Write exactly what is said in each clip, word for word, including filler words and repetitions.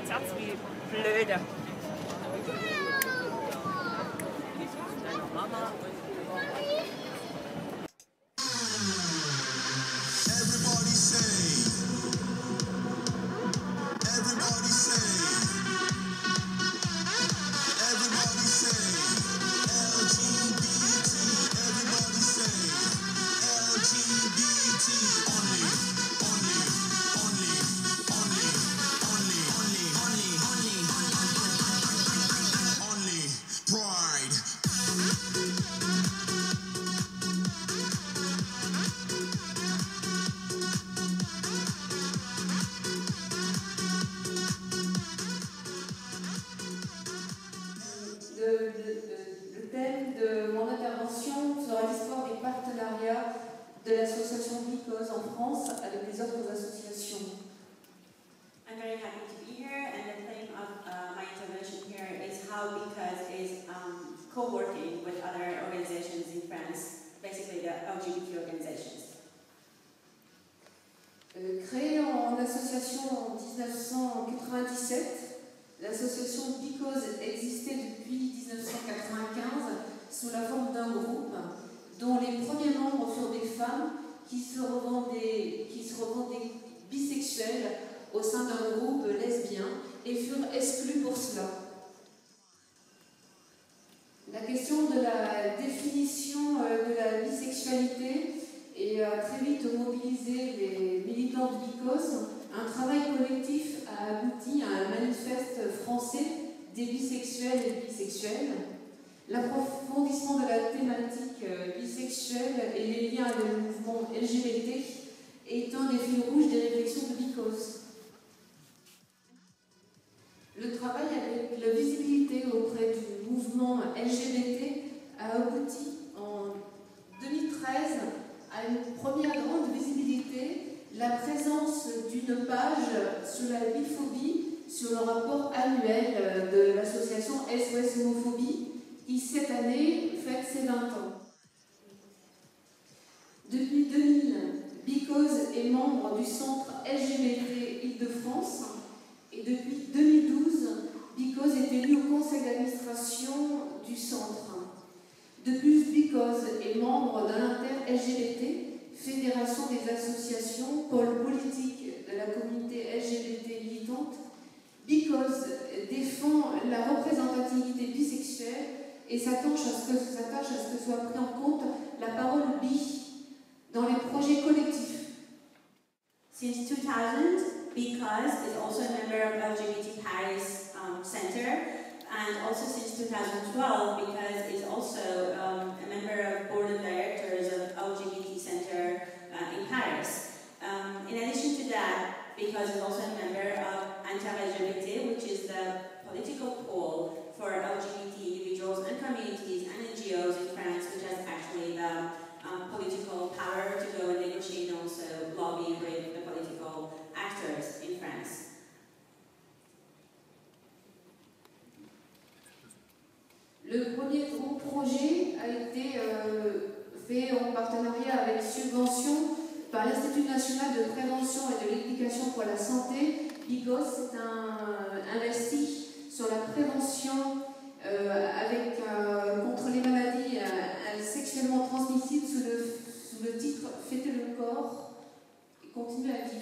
Satz wie blöde. Mama. Everybody say, everybody say, everybody say, L G B T, everybody say, L G B T, only, only, only, only, only, only, only, only, only, pride. Le, le, le thème de mon intervention sera l'histoire des partenariats de l'association Because en France avec les autres associations. I'm very happy to be here, and the theme of uh, my intervention here is how Because is um, co-working with other organizations in France, basically the L G B T organizations. Euh, créée en association en mille neuf cent quatre-vingt-dix-sept, l'association Because existait depuis mille neuf cent quatre-vingt-quinze sous la forme d'un groupe dont les premiers membres furent des femmes qui se revendaient, qui se revendaient bisexuelles au sein d'un groupe lesbien et furent exclues pour cela. La question de la définition de la bisexualité et a très vite mobilisé les militants de Because. Un travail collectif a abouti à un manifeste français des bisexuels et bisexuelles. L'approfondissement de la thématique bisexuelle et les liens avec le mouvement L G B T est un des fils rouges des réflexions de Because. Le travail avec la visibilité auprès du mouvement L G B T a abouti en deux mille treize à une première grande visibilité, la présence d'une page sur la biphobie sur le rapport annuel de l'association S O S Homophobie qui cette année fête ses vingt ans. Depuis deux mille, Because est membre du centre L G B T Île-de-France et depuis deux mille douze, Because est élu au conseil d'administration du centre. De plus, Because est membre de l'Inter-L G B T, Fédération des associations, pôle politique de la communauté L G B T militante. Because défend la représentativité bisexuelle et s'attache à ce que, s'attache à ce que soit pris en compte la parole bi dans les projets collectifs. Since two thousand, Because is also a member of L G B T Paris um, Center, and also since two thousand twelve, Because is also um, a member of board of directors of L G B T Center uh, in Paris. Um, in addition to that, Because is also a member of Inter-L G B T, which is the political pole for L G B T individuals and communities and N G Os in France, which has actually the um, political power to go and negotiate and also lobby with the political actors in France. Le premier gros projet a été euh, fait en partenariat avec subvention par l'Institut national de prévention et de l'éducation pour la santé. Because c'est un investi sur la prévention euh, avec, euh, contre les maladies euh, sexuellement transmissibles sous le, sous le titre « Fêter le corps et continuer à vivre ».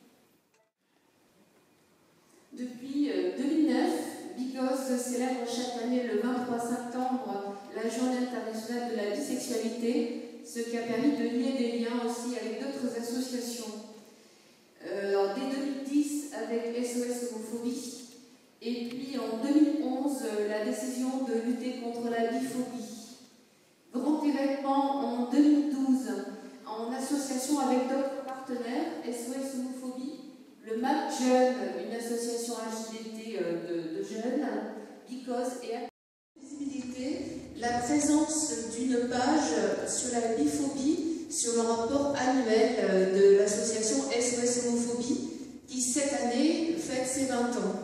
Depuis euh, deux mille neuf, Because célèbre chaque année le vingt-trois septembre la journée internationale de la bisexualité, ce qui a permis de lier des liens aussi avec d'autres associations. Euh, alors, dès deux mille dix avec S O S Homophobie, et puis en deux mille onze la décision de lutter contre la biphobie. Grand événement en deux mille douze en association avec d'autres partenaires, S O S Homophobie, le M A P Jeune, une association L G B T de, de jeunes, Because et la visibilité, la présence d'une page sur la biphobie sur le rapport annuel de l'association S O S Homophobie qui cette année fête ses vingt ans.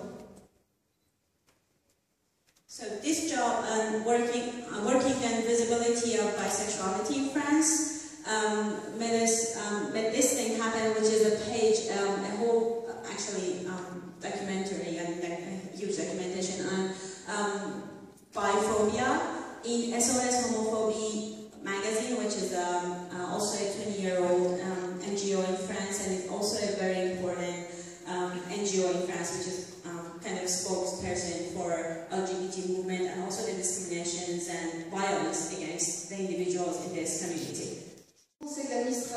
So this job and working, uh, working on visibility of bisexuality in France um, made us um, made this thing happen, which is a page, um, a whole actually um, documentary and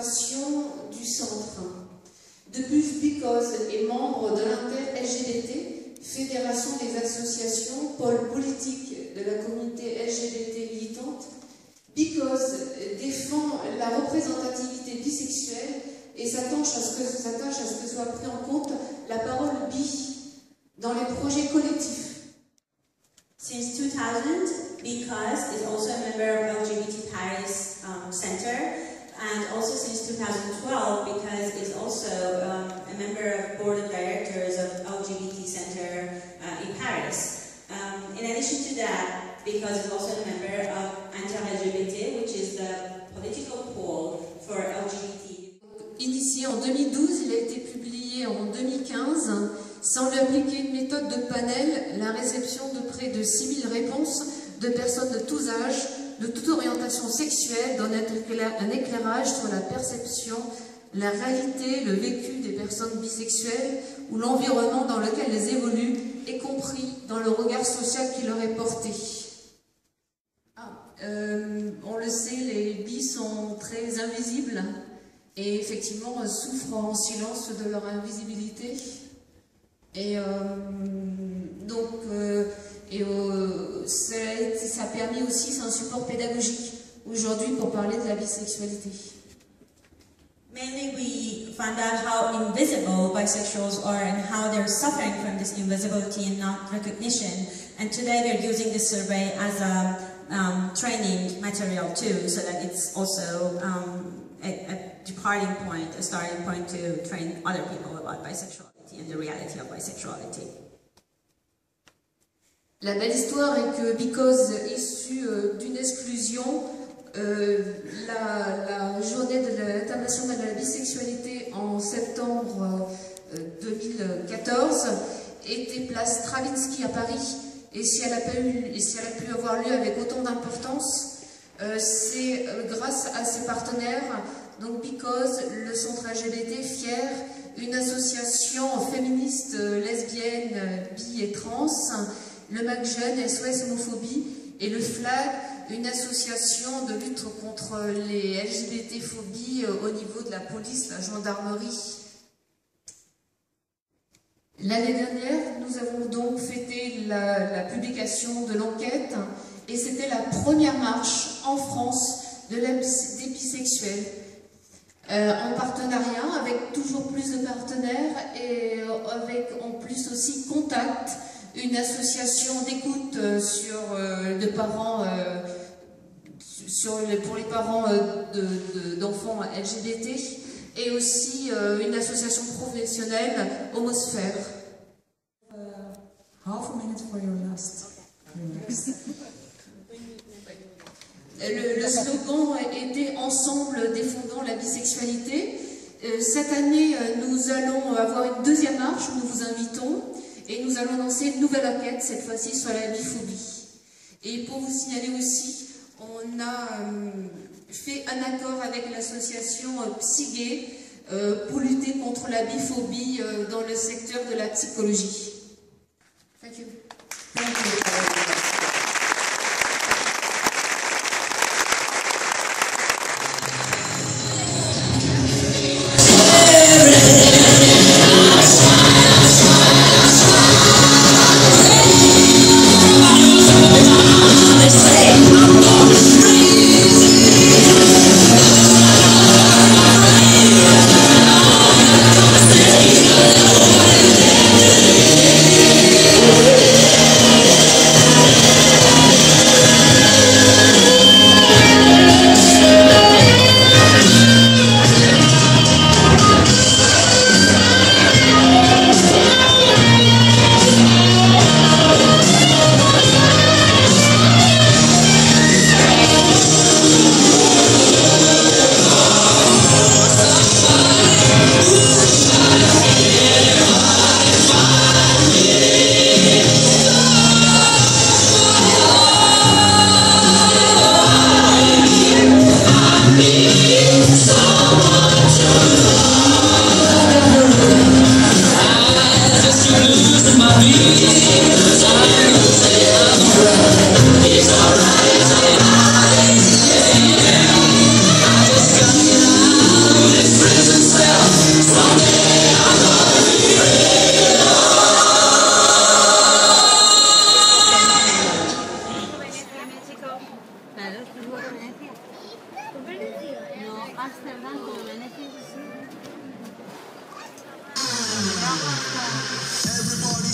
fédération du centre. De plus, Because est membre de l'Inter-L G B T, fédération des associations, pôle politique de la communauté L G B T militante. Because défend la représentativité bisexuelle et s'attache à ce que, s'attache à ce que soit pris en compte la parole bi dans les projets collectifs. Since two thousand, Because is also a member of L G B T Paris um, Center, and also since two thousand twelve, Because is also um, a member of board of directors of L G B T Center uh, in Paris. Um, in addition to that, Because is also a member of Inter-L G B T, which is the political pole for L G B T. Initié en deux mille douze, il a été publié en deux mille quinze. Sans lui appliquer une méthode de panel, la réception de près de six mille réponses de personnes de tous âges, de toute orientation sexuelle, donne un éclairage sur la perception, la réalité, le vécu des personnes bisexuelles ou l'environnement dans lequel elles évoluent, y compris dans le regard social qui leur est porté. Ah, euh, on le sait, les bis sont très invisibles et effectivement souffrent en silence de leur invisibilité. Et euh, donc, euh, et, euh, ça, ça a permis aussi, c'est un support pédagogique aujourd'hui pour parler de la bisexualité. Mainly we found out how invisible bisexuals are and how they're suffering from this invisibility and not recognition. And today we're using this survey as a um, training material too, so that it's also um, a, a departing point, a starting point to train other people about bisexuality and the reality of bisexuality. La belle histoire est que Because, issu euh, d'une exclusion, euh, la, la journée de l'internationale de la bisexualité en septembre euh, deux mille quatorze était place Stravinsky à Paris. Et si elle a, pas eu, et si elle a pu avoir lieu avec autant d'importance, euh, c'est euh, grâce à ses partenaires, donc Because, le centre L G B T, Fier, une association féministe, euh, lesbienne, euh, bi et trans, le MacJeune, S O S Homophobie, et le Flag, une association de lutte contre les L G B T-phobies euh, au niveau de la police, la gendarmerie. L'année dernière, nous avons donc fêté la, la publication de l'enquête et c'était la première marche en France de la, des bisexuels. Euh, en partenariat avec toujours plus de partenaires et avec en plus aussi Contact, une association d'écoute euh, sur euh, de parents euh, sur les, pour les parents euh, d'enfants de, de, L G B T et aussi euh, une association professionnelle Homosphère. Uh, half a minute for your last remarks. Le, le slogan était « Ensemble défendant la bisexualité ». Cette année, nous allons avoir une deuxième marche où nous vous invitons et nous allons lancer une nouvelle enquête, cette fois-ci sur la biphobie. Et pour vous signaler aussi, on a euh, fait un accord avec l'association euh, Psygay euh, pour lutter contre la biphobie euh, dans le secteur de la psychologie. Thank you. Thank you. It's alright. Amsterdam como beneficio. Everybody